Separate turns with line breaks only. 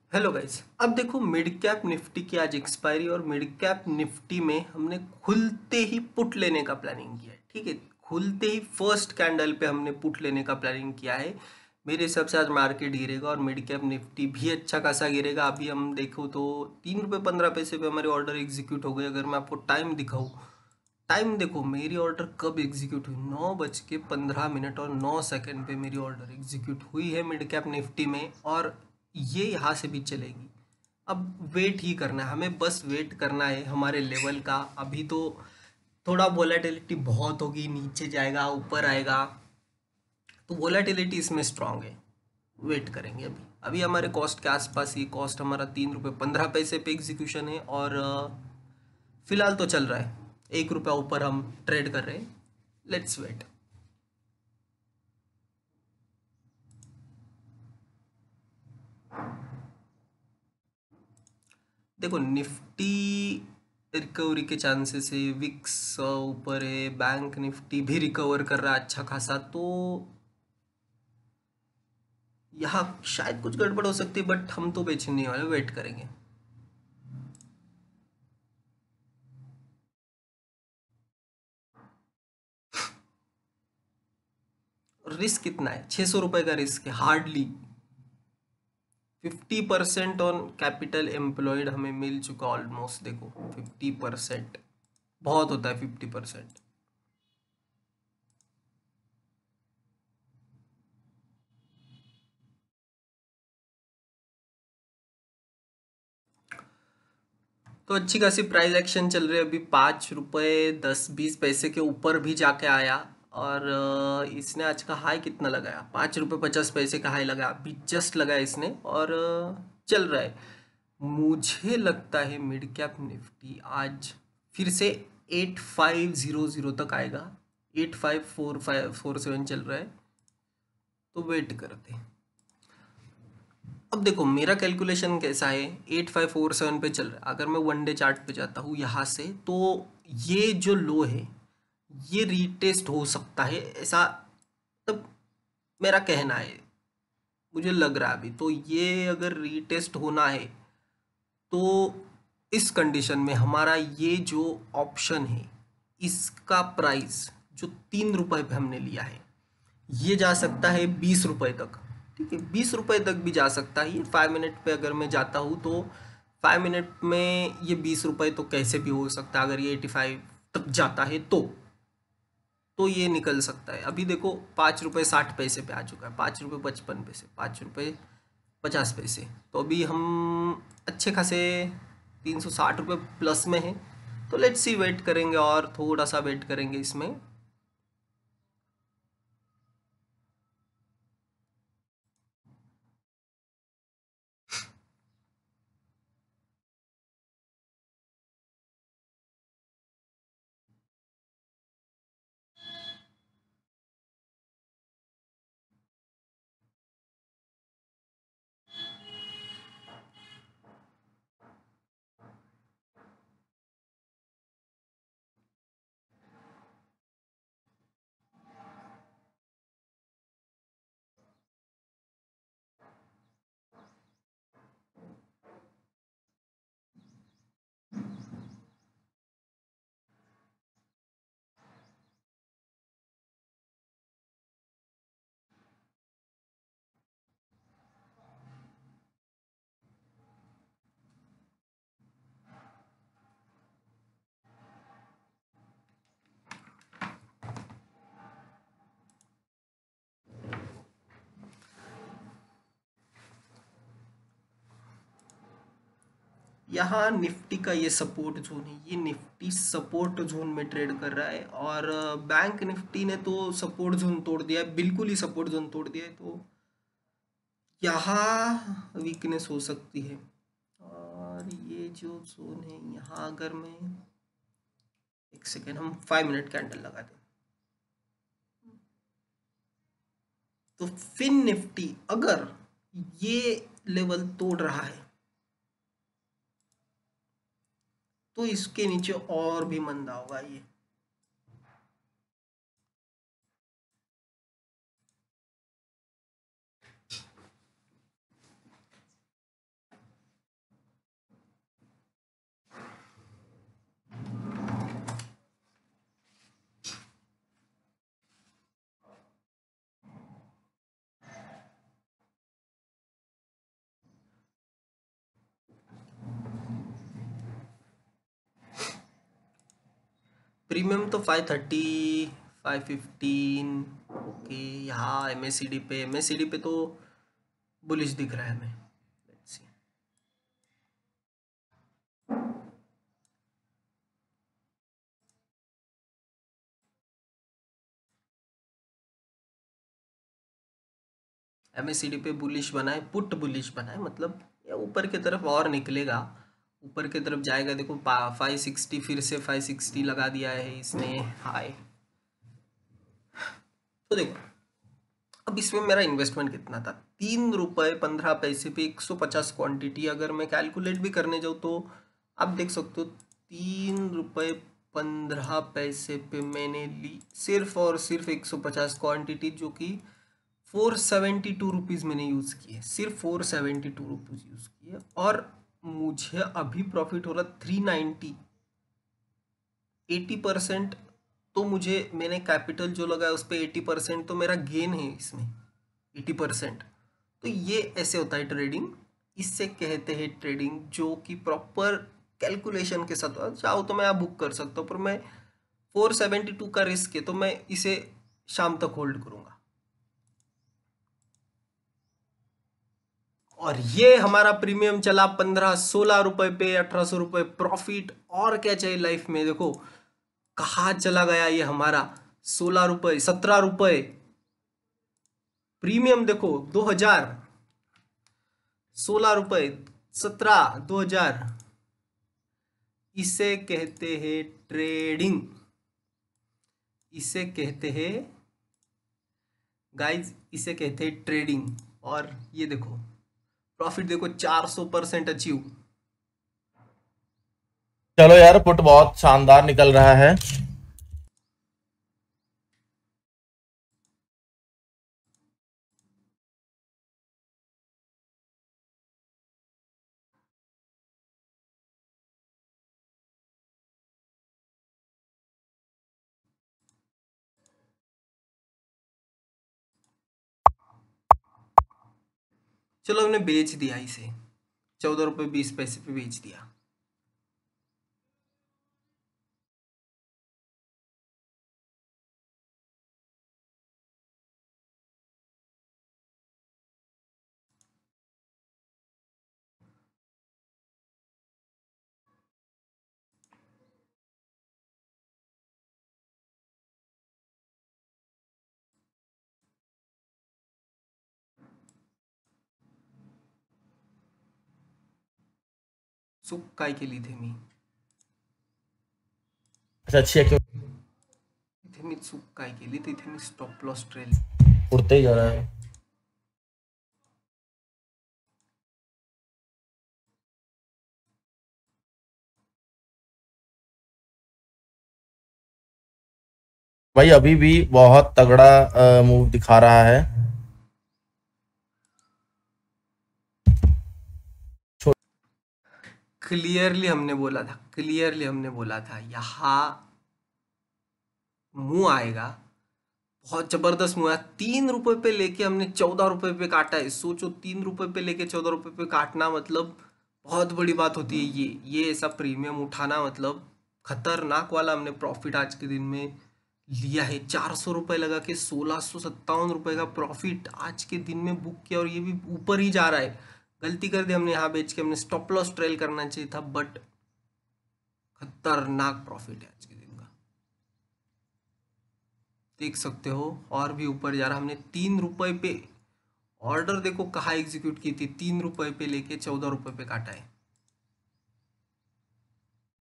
Hello guys. अब देखो, mid cap Nifty की आज एक्सपायरी और मिड कैप निफ्टी में हमने खुलते ही पुट लेने का प्लानिंग किया है। ठीक है, खुलते ही फर्स्ट कैंडल पे हमने पुट लेने का प्लानिंग किया है। मेरे हिसाब से आज मार्केट गिरेगा और मिड कैप निफ्टी भी अच्छा खासा गिरेगा। अभी हम देखो तो 3 रुपये 15 पैसे पे हमारे ऑर्डर एग्जीक्यूट हो गए। अगर मैं आपको टाइम दिखाऊँ, टाइम देखो, मेरी ऑर्डर कब एग्जीक्यूट हुई, 9:15 और 9 सेकंड पे मेरी ऑर्डर एग्जीक्यूट हुई है मिड कैप निफ्टी में। और ये यहाँ से भी चलेगी। अब वेट ही करना है हमें, बस वेट करना है हमारे लेवल का। अभी तो थोड़ा वोलेटिलिटी बहुत होगी, नीचे जाएगा ऊपर आएगा, तो वोलेटिलिटी इसमें स्ट्रांग है। वेट करेंगे। अभी अभी हमारे कॉस्ट के आसपास ही, कॉस्ट हमारा 3 रुपये 15 पैसे पे एग्जीक्यूशन है। और फिलहाल तो चल रहा है, 1 रुपया ऊपर हम ट्रेड कर रहे हैं। Let's wait. देखो, निफ्टी रिकवरी के चांसेस है, विक्स ऊपर है, बैंक निफ्टी भी रिकवर कर रहा है अच्छा खासा। तो यहाँ शायद कुछ गड़बड़ हो सकती है, बट हम तो बेचने नहीं वाले, वेट करेंगे। रिस्क कितना है? 600 रुपये का रिस्क है हार्डली। 50% ऑन कैपिटल एम्प्लॉयड हमें मिल चुका ऑलमोस्ट। देखो, 50% बहुत होता है 50%। तो अच्छी खासी प्राइस एक्शन चल रही है। अभी 5 रुपये 10 20 पैसे के ऊपर भी जाके आया। और इसने आज का हाई कितना लगाया? 5 रुपये 50 पैसे का हाई लगाया, अभी जस्ट लगाया इसने। और चल रहा है। मुझे लगता है मिड कैप निफ्टी आज फिर से 8500 तक आएगा। 854547 चल रहा है, तो वेट करते हैं। अब देखो, मेरा कैलकुलेशन कैसा है, 8547 पे चल रहा है। अगर मैं वन डे चार्ट पे जाता हूँ यहाँ से, तो ये जो लो है ये रीटेस्ट हो सकता है, ऐसा तब मेरा कहना है। मुझे लग रहा है अभी तो ये अगर रीटेस्ट होना है, तो इस कंडीशन में हमारा ये जो ऑप्शन है, इसका प्राइस जो 3 रुपए पे हमने लिया है, ये जा सकता है 20 रुपए तक। ठीक है, 20 रुपए तक भी जा सकता है। ये 5 मिनट पे अगर मैं जाता हूँ, तो 5 मिनट में ये 20 रुपए तो कैसे भी हो सकता है। अगर ये 85 तक जाता है तो ये निकल सकता है। अभी देखो, 5 रुपये 60 पैसे पे आ चुका है, 5 रुपये 55 पैसे, 5 रुपये 50 पैसे। तो अभी हम अच्छे खासे 360 रुपये प्लस में है। तो लेट्स सी, वेट करेंगे और थोड़ा सा वेट करेंगे इसमें। यहाँ निफ्टी का ये सपोर्ट जोन है, ये निफ्टी सपोर्ट जोन में ट्रेड कर रहा है। और बैंक निफ्टी ने तो सपोर्ट जोन तोड़ दिया है, बिल्कुल ही सपोर्ट जोन तोड़ दिया है। तो यहाँ वीकनेस हो सकती है। और ये जो जोन है यहाँ, अगर मैं एक सेकेंड, हम 5 मिनट कैंडल लगा दें, तो फिन निफ्टी अगर ये लेवल तोड़ रहा है, तो इसके नीचे और भी मंदा होगा ये। प्रीमियम तो 530 515 ओके। यहाँ एमएससीडी पे तो बुलिश दिख रहा है हमें। Let's see. एमएससीडी पे बुलिश बना है, पुट बुलिश बना है, मतलब ये ऊपर की तरफ और निकलेगा, ऊपर की तरफ जाएगा। देखो 560, फिर से 560 लगा दिया है इसने हाई। तो देखो अब इसमें मेरा इन्वेस्टमेंट कितना था, 3 रुपये 15 पैसे पे 150 क्वांटिटी। अगर मैं कैलकुलेट भी करने जाऊँ तो आप देख सकते हो 3 रुपये 15 पैसे पे मैंने ली सिर्फ और सिर्फ 150 क्वांटिटी, जो कि 472 रुपीज़ मैंने यूज़ किए, सिर्फ 472 रुपीज़ यूज़ किए। और मुझे अभी प्रॉफिट हो रहा 390, 80%। तो मुझे मैंने कैपिटल जो लगाया उस पर 80%, तो मेरा गेन है इसमें 80%। तो ये ऐसे होता है ट्रेडिंग, इससे कहते हैं ट्रेडिंग, जो कि प्रॉपर कैलकुलेशन के साथ। चाहो तो मैं आप बुक कर सकता हूँ, पर मैं 472 का रिस्क है तो मैं इसे शाम तक होल्ड करूंगा। और ये हमारा प्रीमियम चला 15-16 रुपए पे, 1800 रुपये प्रॉफिट। और क्या चाहिए लाइफ में। देखो कहाँ चला गया ये हमारा 16 रुपये 17 रुपये प्रीमियम। देखो 2000, 16 रुपये 17, 2000। इसे कहते हैं ट्रेडिंग, इसे कहते हैं गाइज, इसे कहते हैं ट्रेडिंग। और ये देखो प्रॉफिट देखो 400% अचीव।
चलो यार, पुट बहुत शानदार निकल रहा है।
चलो हमने बेच दिया इसे, 14 रुपये 20 पैसे पे बेच दिया। चूक काय केली इथे मी,
अच्छा, अच्छी है क्यों
इथे मी चूक काय केली, तर इथे मी स्टॉप लॉस ट्रेल।
उड़ते ही जा रहा है। भाई अभी भी बहुत तगड़ा मूव दिखा रहा है।
क्लियरली हमने बोला था, क्लियरली हमने बोला था यहाँ मुंह आएगा। बहुत जबरदस्त मुंह आया। 3 रुपए पे लेके हमने 14 रुपए पे काटा है। सोचो 3 रुपए पे लेके 14 रुपए पे काटना मतलब बहुत बड़ी बात होती है। ये ऐसा प्रीमियम उठाना मतलब खतरनाक वाला हमने प्रॉफिट आज के दिन में लिया है। 400 रुपये लगा के 1657 रुपये का प्रॉफिट आज के दिन में बुक किया, और ये भी ऊपर ही जा रहा है। गलती कर दी हमने यहाँ बेच के, हमने स्टॉप लॉस ट्रेल करना चाहिए था, बट खतरनाक प्रॉफिट है आज के दिन का, देख सकते हो। और भी ऊपर जा रहा, हमने 3 रुपए पे ऑर्डर देखो कहाँ एग्जीक्यूट की थी, 3 रुपए पे लेके 14 रुपए पे काटा है।